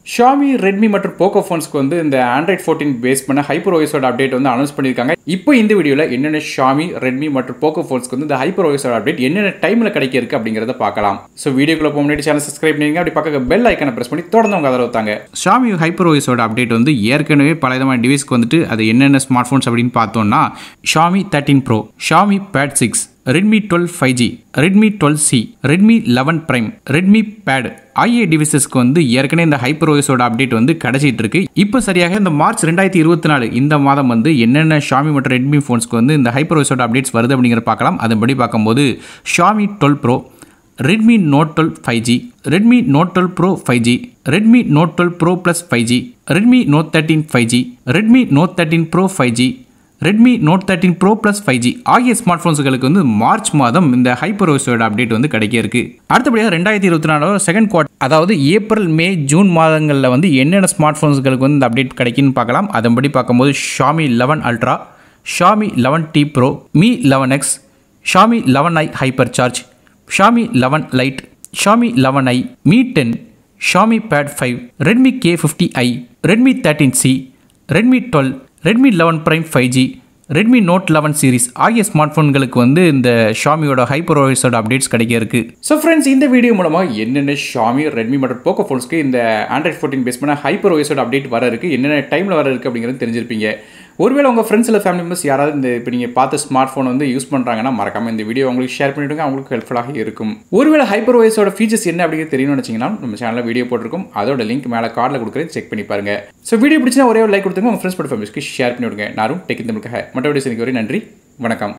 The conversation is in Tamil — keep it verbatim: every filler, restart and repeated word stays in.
Xiaomi, Redmi மற்றும் Poco phones-க்கு வந்து இந்த Android fourteen பேஸ் பண்ண HyperOS ஓட அப்டேட் வந்து அனௌன்ஸ் பண்ணிருக்காங்க. இப்போ இந்த வீடியோல என்னென்ன Xiaomi, Redmi மற்றும் Poco phones-க்கு வந்து இந்த HyperOS ஓட அப்டேட் என்னென்ன டைம்ல கிடைக்க இருக்கு அப்படிங்கறத பார்க்கலாம். சோ வீடியோக்குள்ள போக முன்னாடி சேனலை சப்ஸ்கிரைப் பண்ணுங்க. அப்படி பக்கத்துல பெல் ஐகானை பிரஸ் பண்ணி தொடர்ந்து உங்க ஆதரவு தாங்க. Xiaomi HyperOS ஓட அப்டேட் வந்து ஏற்கனவே பல விதமான டிவைஸ்க்கு வந்துட்டு அது என்னென்ன ஸ்மார்ட் போன்ஸ் அப்படினு பார்த்தோம்னா Xiaomi thirteen Pro, Xiaomi Pad six, Redmi twelve five G, Redmi twelve C, Redmi eleven Prime, Redmi Pad ஆகிய டிவைசஸ்க்கு வந்து ஏற்கனவே இந்த HyperOS ஓட அப்டேட் வந்து கிடைச்சிட்டு இருக்கு. இப்போ சரியாக இந்த மார்ச் இரண்டாயிரத்து இருபத்தி நான்கு இந்த மாதம் வந்து என்னென்ன Xiaomi மற்றும் Redmi phones-க்கு வந்து இந்த HyperOS ஓட அப்டேட்ஸ் வருது அப்படிங்கறத பார்க்கலாம். அதன்படி பார்க்கும்போது Xiaomi twelve Pro, Redmi Note twelve five G, Redmi Note twelve Pro five G, Redmi Note twelve Pro Plus five G, Redmi Note thirteen five G, Redmi Note thirteen Pro five G, Redmi Note thirteen Pro Plus five G ஆகிய ஸ்மார்ட் போன்ஸ்களுக்கு வந்து மார்ச் மாதம் இந்த HyperOS ஓட அப்டேட் வந்து கிடைக்க இருக்கு. அடுத்தபடியாக இரண்டாயிரத்து இருபத்தி நான்கு செகண்ட் குவார்ட்டர் அதாவது ஏப்ரல், மே, ஜூன் மாதங்களில் வந்து என்னென்ன ஸ்மார்ட் போன்ஸ்களுக்கு வந்து இந்த அப்டேட் கிடைக்குன்னு பார்க்கலாம். அதன்படி பார்க்கும்போது Xiaomi eleven Ultra, Xiaomi eleven T Pro, Mi eleven X, Xiaomi eleven i Hypercharge, Xiaomi eleven Lite, Xiaomi eleven i, Mi ten, Xiaomi Pad five, Redmi K fifty i, Redmi thirteen C, Redmi twelve, Redmi eleven Prime five G, Redmi Note eleven series ஆகிய ஸ்மார்ட் போன்களுக்கு வந்து இந்த Xiaomi ஓட HyperOS ஓட அப்டேட்ஸ் கிடைக்க இருக்கு. சோ फ्रेंड्स, இந்த வீடியோ மூலமா என்னென்ன Xiaomi, Redmi மற்றும் Poco phones-க்கு இந்த Android fourteen பேஸ் பண்ண HyperOS ஓட அப்டேட் வர இருக்கு, என்னென்ன டைம்ல வர இருக்கு அப்படிங்கறது தெரிஞ்சிருப்பீங்க. ஒருவேளை உங்க ஃப்ரெண்ட்ஸ் இல்ல ஃபேமிலி மெம்பர்ஸ் யாராவது இந்த இப்போ நீங்க பார்த்த ஸ்மார்ட் போன் வந்து யூஸ் பண்றாங்கன்னா மறக்காம இந்த வீடியோ உங்களுக்கு ஷேர் பண்ணிடுங்க, அவங்களுக்கு ஹெல்ப்ஃபுல்லாக இருக்கும். ஒருவேளை HyperOS ஓட ஃபீச்சர்ஸ் என்ன அப்படிங்கிறது தெரியணும்னு நினைச்சீங்கன்னா நம்ம சேனல்ல வீடியோ போட்டுருக்கோம், அதோட லிங்க் மேல கார்ட்ல கொடுக்குறேன், செக் பண்ணி பாருங்க. சோ வீடியோ பிடிச்சா ஒரே ஒரு லைக் கொடுத்துங்க, உங்க ஃப்ரெண்ட்ஸ் மற்றும் ஃபேமிலிஸ்க்கு ஷேர் பண்ணி விடுங்க. நானும் டெக் தமிழுக்காக மற்ற வீடியோஸ் எனக்கு வரை நன்றி, வணக்கம்.